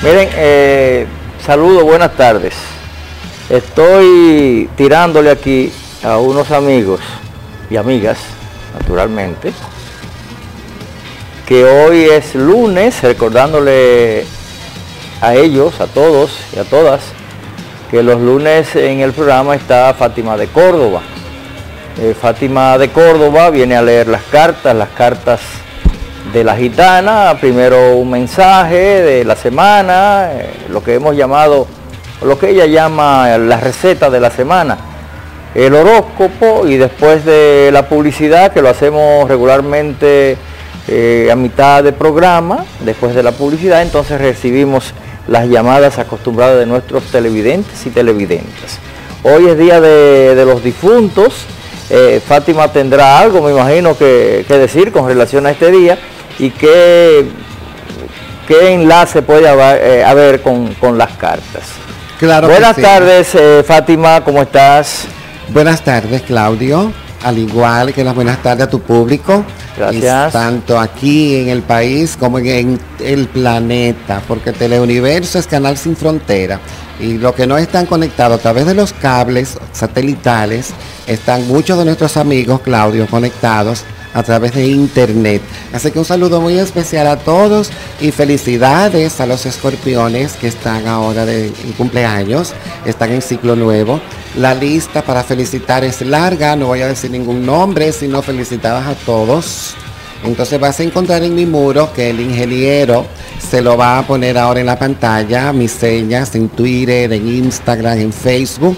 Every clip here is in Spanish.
Miren, saludos, buenas tardes. Estoy tirándole aquí a unos amigos y amigas, naturalmente, que hoy es lunes, recordándole a ellos, a todos y a todas, que los lunes en el programa está Fátima de Córdoba. Fátima de Córdoba viene a leer las cartas de la gitana. Primero un mensaje de la semana, lo que hemos llamado, lo que ella llama la receta de la semana, el horóscopo, y después de la publicidad, que lo hacemos regularmente a mitad de programa, después de la publicidad, entonces recibimos las llamadas acostumbradas de nuestros televidentes y televidentes. Hoy es día de los difuntos. Fátima tendrá algo, me imagino, que decir con relación a este día y qué enlace puede haber con las cartas. Claro. Buenas tardes, Fátima, ¿cómo estás? Buenas tardes, Claudio, al igual que las buenas tardes a tu público. Gracias. Tanto aquí en el país como en el planeta, porque Teleuniverso es canal sin frontera. Y los que no están conectados a través de los cables satelitales, están muchos de nuestros amigos, Claudio, conectados a través de internet. Así que un saludo muy especial a todos y felicidades a los escorpiones que están ahora de cumpleaños, están en ciclo nuevo. La lista para felicitar es larga, no voy a decir ningún nombre, sino felicitadas a todos. Entonces vas a encontrar en mi muro, que el ingeniero se lo va a poner ahora en la pantalla, mis señas en Twitter, en Instagram, en Facebook,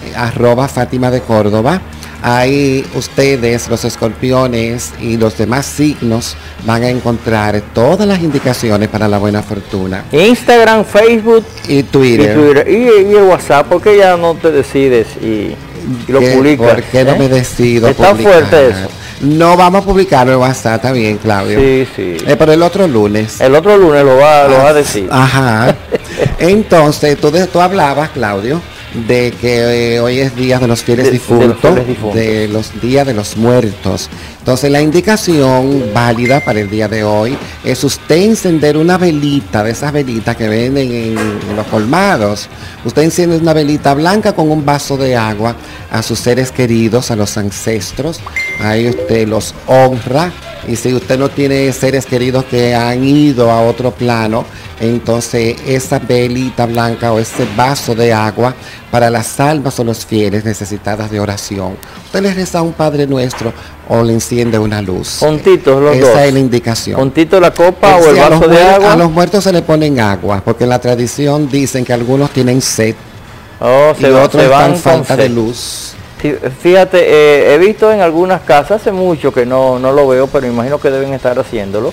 @Fátima de Córdoba. Ahí ustedes, los escorpiones y los demás signos, van a encontrar todas las indicaciones para la buena fortuna. Instagram, Facebook y Twitter. Y el WhatsApp, porque ya no te decides y lo publicas. ¿Por qué no me decido? Está publicar? fuerte eso. No vamos a publicarlo en WhatsApp, está bien, Claudio. Sí. Pero el otro lunes. El otro lunes lo va a decir. Ajá. Entonces, tú hablabas, Claudio, de que hoy es día de los fieles difuntos, de los días de los muertos. Entonces la indicación válida para el día de hoy es usted encender una velita, de esas velitas que venden en los colmados. Usted enciende una velita blanca con un vaso de agua a sus seres queridos, a los ancestros. Ahí usted los honra. Y si usted no tiene seres queridos que han ido a otro plano, entonces esa velita blanca o ese vaso de agua para las almas o los fieles necesitadas de oración. Usted le reza a un Padre Nuestro o le enciende una luz. Juntitos los dos. Esa es la indicación. Juntito la copa o el vaso de agua. A los muertos se le ponen agua, porque en la tradición dicen que algunos tienen sed y otros están falta de luz. Fíjate, he visto en algunas casas, hace mucho que no lo veo, pero imagino que deben estar haciéndolo,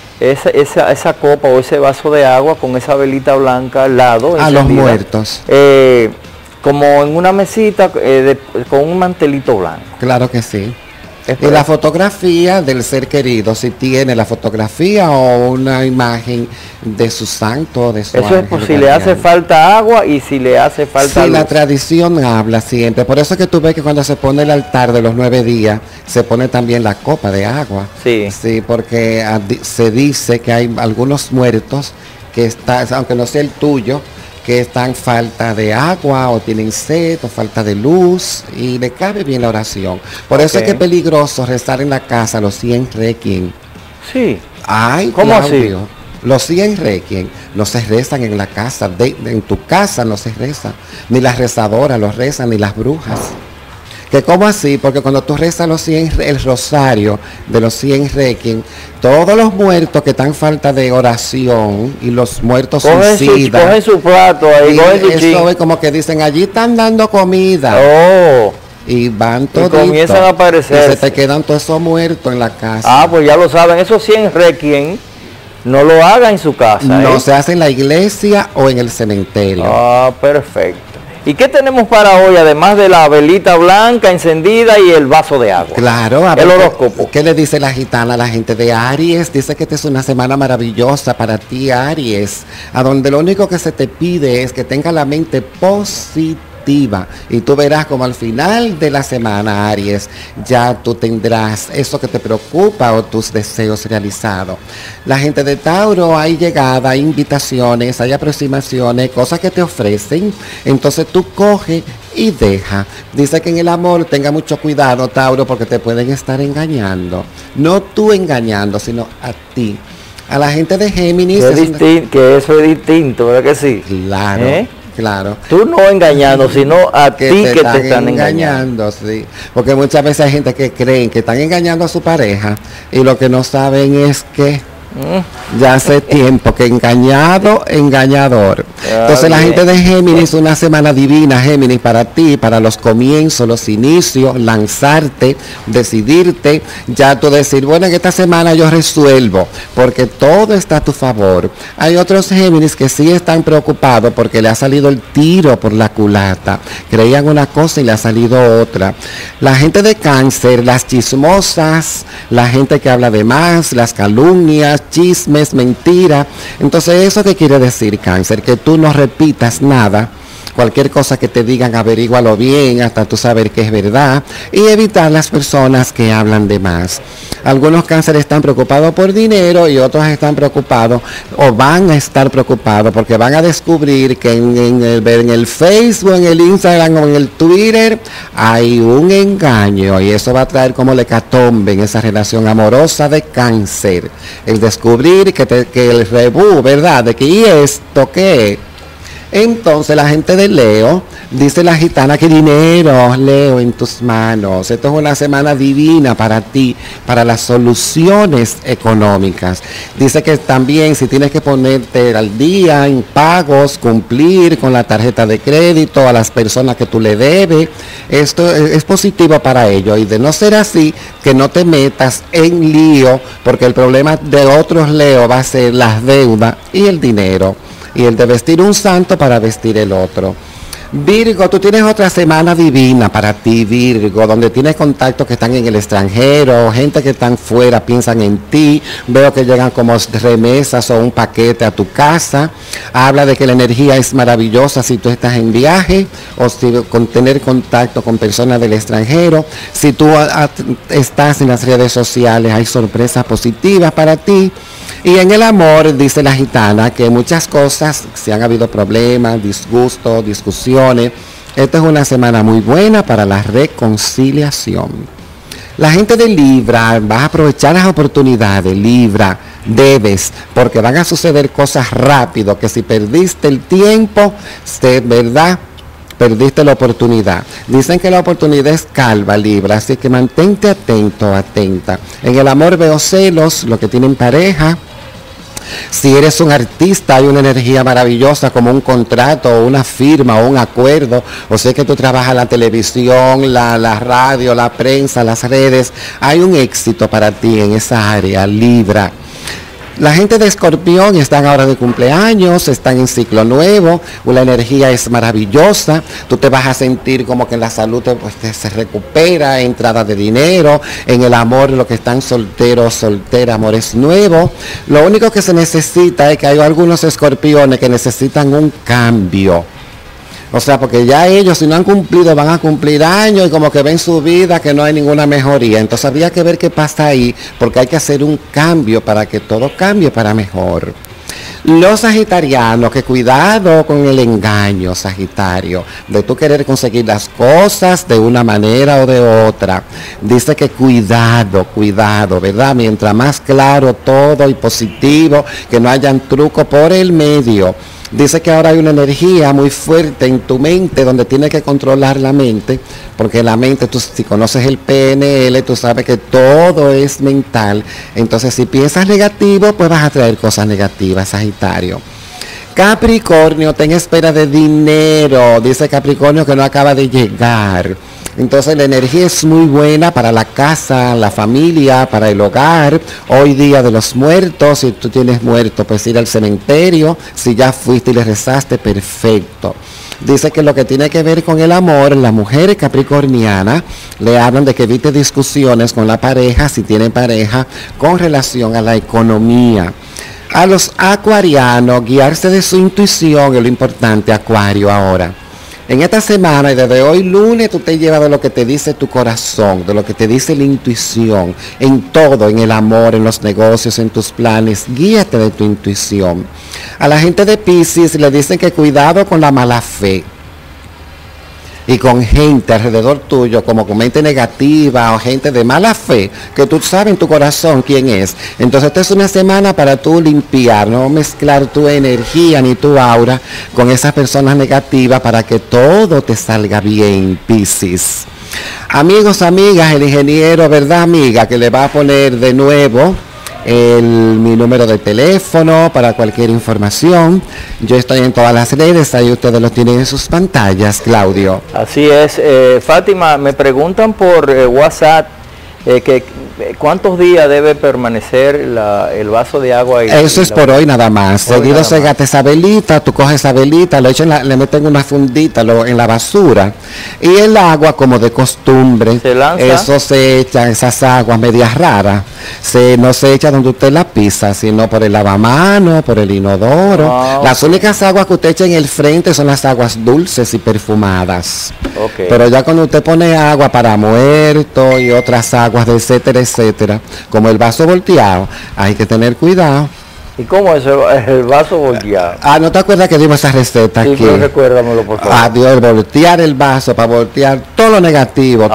esa copa o ese vaso de agua con esa velita blanca al lado. A los muertos. Como en una mesita con un mantelito blanco. Claro que sí. Y la fotografía del ser querido, si tiene la fotografía o una imagen de su santo, de su ángel. Eso es por si le hace falta agua y si le hace falta luz. La tradición habla siempre. Por eso es que tú ves que cuando se pone el altar de los 9 días, se pone también la copa de agua. Sí. Sí, porque se dice que hay algunos muertos que están, aunque no sea el tuyo, que están falta de agua o tienen sed o falta de luz y le cabe bien la oración. Por eso es que es peligroso rezar en la casa los 100 requiem. Sí. Ay, ¿cómo Claudio, así? Los 100 requiem no se rezan en la casa, en tu casa no se reza, ni las rezadoras los rezan, ni las brujas. Que como así, porque cuando tú rezas el rosario de los 100 requiem, todos los muertos que están falta de oración y los muertos suicidas, cogen su plato ahí, cogen su eso es como que dicen, allí están dando comida. Oh. Y van todos. Y comienzan a aparecer. Y se te quedan todos esos muertos en la casa. Ah, pues ya lo saben, esos 100 requiem no lo haga en su casa. No se hace en la iglesia o en el cementerio. Ah, perfecto. ¿Y qué tenemos para hoy, además de la velita blanca encendida y el vaso de agua? Claro, a el ver, horóscopo. ¿Qué le dice la gitana a la gente de Aries? Dice que esta es una semana maravillosa para ti, Aries, a donde lo único que se te pide es que tenga la mente positiva positiva. Y tú verás como al final de la semana, Aries, ya tú tendrás eso que te preocupa o tus deseos realizados. La gente de Tauro, hay llegada, hay invitaciones, hay aproximaciones, cosas que te ofrecen. Entonces tú coges y deja. Dice que en el amor tenga mucho cuidado, Tauro, porque te pueden estar engañando. No tú engañando, sino a ti. A la gente de Géminis... Que eso es distinto, ¿verdad que sí? Claro, claro. Tú no engañando, sino a ti que te están engañando. Sí. Porque muchas veces hay gente que creen que están engañando a su pareja y lo que no saben es que ya hace tiempo que engañado, engañador. Entonces la gente de Géminis, una semana divina, Géminis, para ti, para los comienzos, los inicios, lanzarte, decidirte, ya tú decir, bueno, en esta semana yo resuelvo, porque todo está a tu favor. Hay otros Géminis que sí están preocupados porque le ha salido el tiro por la culata. Creían una cosa y le ha salido otra. La gente de Cáncer, las chismosas, la gente que habla de más, las calumnias, chismes, mentira. Entonces, ¿eso qué quiere decir, Cáncer? Que tú no repitas nada. Cualquier cosa que te digan, averígualo bien hasta tú saber que es verdad, y evitar las personas que hablan de más. Algunos Cánceres están preocupados por dinero y otros están preocupados o van a estar preocupados porque van a descubrir que en el Facebook, en el Instagram o en el Twitter hay un engaño, y eso va a traer como hecatombe en esa relación amorosa de Cáncer. El descubrir que el rebú, ¿verdad? De que ¿y esto qué es? Entonces la gente de Leo, dice la gitana que dinero, Leo, en tus manos. Esto es una semana divina para ti, para las soluciones económicas. Dice que también si tienes que ponerte al día en pagos, cumplir con la tarjeta de crédito a las personas que tú le debes, esto es positivo para ellos. Y de no ser así, que no te metas en lío, porque el problema de otros Leo va a ser las deudas y el dinero. Y el de vestir un santo para vestir el otro. Virgo, tú tienes otra semana divina para ti, Virgo, donde tienes contactos que están en el extranjero, gente que están fuera, piensan en ti. Veo que llegan como remesas o un paquete a tu casa. Habla de que la energía es maravillosa si tú estás en viaje o si con tener contacto con personas del extranjero. Si tú estás en las redes sociales, hay sorpresas positivas para ti. Y en el amor, dice la gitana, que muchas cosas, si han habido problemas, disgustos, discusiones, esta es una semana muy buena para la reconciliación. La gente de Libra, vas a aprovechar las oportunidades, Libra, debes, porque van a suceder cosas rápido, que si perdiste el tiempo, ¿verdad?, perdiste la oportunidad. Dicen que la oportunidad es calva, Libra, así que mantente atento, atenta. En el amor veo celos, lo que tienen pareja. Si eres un artista, hay una energía maravillosa como un contrato, o una firma, o un acuerdo. O sea que tú trabajas la televisión, la radio, la prensa, las redes. Hay un éxito para ti en esa área, Libra. La gente de Escorpión están ahora de cumpleaños, están en ciclo nuevo, la energía es maravillosa, tú te vas a sentir como que la salud se recupera, entrada de dinero, en el amor, lo que están solteros, soltera, amor es nuevo. Lo único que se necesita es que hay algunos escorpiones que necesitan un cambio. O sea, porque ya ellos, si no han cumplido, van a cumplir años y como que ven su vida que no hay ninguna mejoría. Entonces habría que ver qué pasa ahí, porque hay que hacer un cambio para que todo cambie para mejor. Los sagitarianos, que cuidado con el engaño, Sagitario, de tú querer conseguir las cosas de una manera o de otra. Dice que cuidado, ¿verdad? Mientras más claro todo y positivo, que no hayan truco por el medio. Dice que ahora hay una energía muy fuerte en tu mente donde tienes que controlar la mente, porque la mente, tú, si conoces el PNL, tú sabes que todo es mental. Entonces, si piensas negativo, pues vas a traer cosas negativas, Sagitario. Capricornio, ten espera de dinero. Dice Capricornio que no acaba de llegar. Entonces la energía es muy buena para la casa, la familia, para el hogar. Hoy día de los muertos, si tú tienes muerto, pues ir al cementerio. Si ya fuiste y le rezaste, perfecto. Dice que lo que tiene que ver con el amor, la mujer capricorniana, le hablan de que evite discusiones con la pareja, si tiene pareja, con relación a la economía. A los acuarianos, guiarse de su intuición es lo importante, Acuario, ahora. En esta semana y desde hoy lunes tú te llevas de lo que te dice tu corazón, de lo que te dice la intuición, en todo, en el amor, en los negocios, en tus planes, guíate de tu intuición. A la gente de Piscis le dicen que cuidado con la mala fe y con gente alrededor tuyo, como con mente negativa o gente de mala fe, que tú sabes en tu corazón quién es. Entonces esta es una semana para tú limpiar, no mezclar tu energía ni tu aura con esas personas negativas para que todo te salga bien, Piscis. Amigos, amigas, el ingeniero, ¿verdad, amiga? Que le va a poner de nuevo mi número de teléfono para cualquier información. Yo estoy en todas las redes, ahí ustedes lo tienen en sus pantallas, Claudio. Así es. Fátima, me preguntan por WhatsApp ¿cuántos días debe permanecer el vaso de agua? Eso es por hoy nada más. Seguido se gasta esa velita, tú coges esa velita, le meten una fundita en la basura, y el agua, como de costumbre, se lanza. Eso se echa, esas aguas medias raras, no se echa donde usted la pisa, sino por el lavamanos, por el inodoro. Las únicas aguas que usted echa en el frente son las aguas dulces y perfumadas. Pero ya cuando usted pone agua para muertos y otras aguas de etcétera, etcétera, como el vaso volteado, hay que tener cuidado. ¿Y cómo es el vaso volteado? ¿No te acuerdas que dimos esa receta aquí? Sí, pero recuérdamelo, por favor. Dios, voltear el vaso para voltear todo lo negativo,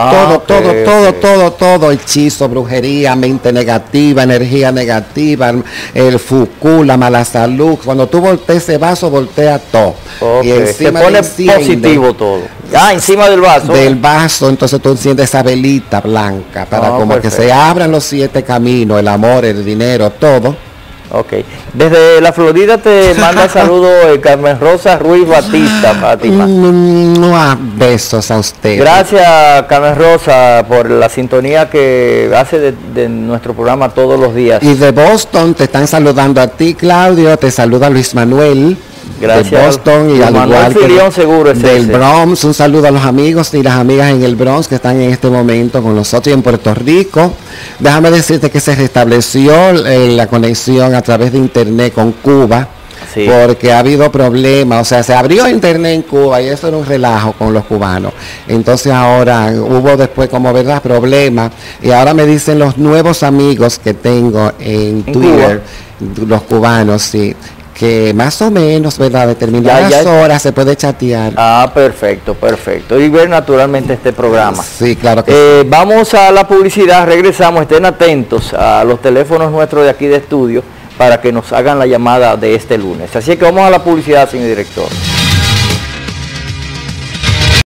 todo, hechizo, brujería, mente negativa, energía negativa, el fuku, la mala salud. Cuando tú volteas ese vaso, voltea todo. Y encima se pone positivo todo. Encima del vaso. Del vaso, entonces tú enciendes esa velita blanca para como perfecto, que se abran los 7 caminos, el amor, el dinero, todo. Desde la Florida te manda saludos Carmen Rosa Ruiz Batista, Fátima. Besos a usted. Gracias, Carmen Rosa, por la sintonía que hace de nuestro programa todos los días. Y de Boston te están saludando a ti, Claudio, te saluda Luis Manuel. Gracias. De Boston y al igual que seguro del Bronx. Un saludo a los amigos y las amigas en el Bronx que están en este momento con nosotros y en Puerto Rico. Déjame decirte que se restableció la conexión a través de internet con Cuba. Sí. Porque ha habido problemas, o sea, se abrió internet en Cuba y eso era un relajo con los cubanos. Entonces ahora hubo después como verdad problemas y ahora me dicen los nuevos amigos que tengo en Twitter, Cuba, los cubanos, sí, que más o menos, ¿verdad? Determinadas horas se puede chatear. Perfecto. Y ver naturalmente este programa. Sí, claro que sí. Vamos a la publicidad, regresamos, estén atentos a los teléfonos nuestros de aquí de estudio para que nos hagan la llamada de este lunes. Así que vamos a la publicidad, señor director.